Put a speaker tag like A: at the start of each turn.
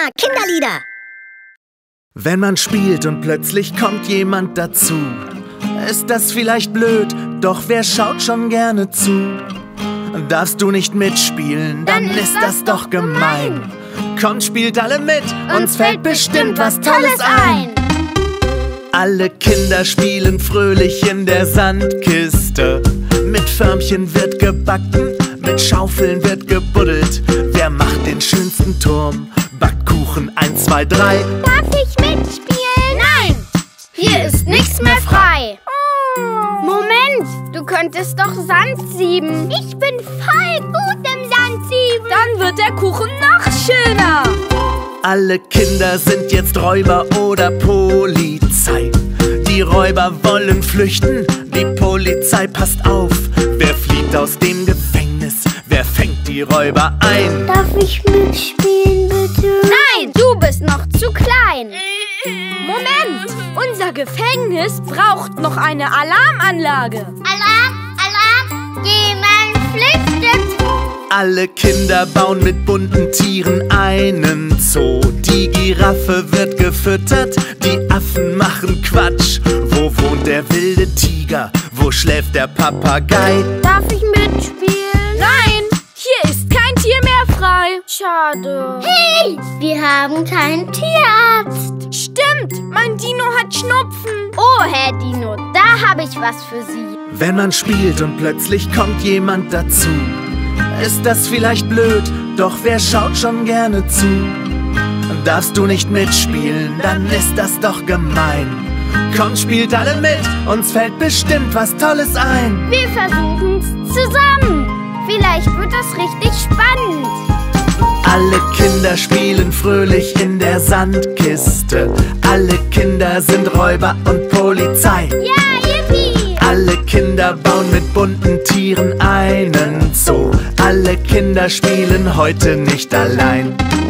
A: Kinderlieder.
B: Wenn man spielt und plötzlich kommt jemand dazu, ist das vielleicht blöd, doch wer schaut schon gerne zu? Darfst du nicht mitspielen, dann ist das doch gemein. Kommt, spielt alle mit, uns fällt bestimmt was Tolles ein. Alle Kinder spielen fröhlich in der Sandkiste. Mit Förmchen wird gebacken, mit Schaufeln wird gebuddelt. Wer macht den schönsten Turm? Backkuchen 1, 2, 3.
C: Darf ich mitspielen? Nein, hier ist nichts mehr frei. Moment, du könntest doch Sand sieben. Ich bin voll gut im Sand sieben.
D: Dann wird der Kuchen noch schöner.
B: Alle Kinder sind jetzt Räuber oder Polizei. Die Räuber wollen flüchten, die Polizei passt auf. Wer flieht aus dem Gefängnis? Wer fängt die Räuber ein?
C: Darf ich mitspielen, bitte? Nein, du bist noch zu klein.
D: Moment, unser Gefängnis braucht noch eine Alarmanlage.
C: Alarm, Alarm, jemand flüchtet.
B: Alle Kinder bauen mit bunten Tieren einen Zoo. Die Giraffe wird gefüttert, die Affen machen Quatsch. Wo wohnt der wilde Tiger? Wo schläft der Papagei?
C: Darf ich mitspielen?
D: Nein, hier ist kein Tier mehr frei.
C: Schade. Hey, wir haben keinen Tierarzt.
D: Stimmt, mein Dino hat Schnupfen.
C: Oh, Herr Dino, da habe ich was für Sie.
B: Wenn man spielt und plötzlich kommt jemand dazu, ist das vielleicht blöd, doch wer schaut schon gerne zu? Darfst du nicht mitspielen, dann ist das doch gemein. Kommt, spielt alle mit, uns fällt bestimmt was Tolles ein.
C: Wir versuchen's zusammen. Vielleicht wird das richtig spannend.
B: Alle Kinder spielen fröhlich in der Sandkiste. Alle Kinder sind Räuber und Polizei.
C: Ja, yippie!
B: Alle Kinder bauen mit bunten Tieren einen Zoo. Alle Kinder spielen heute nicht allein.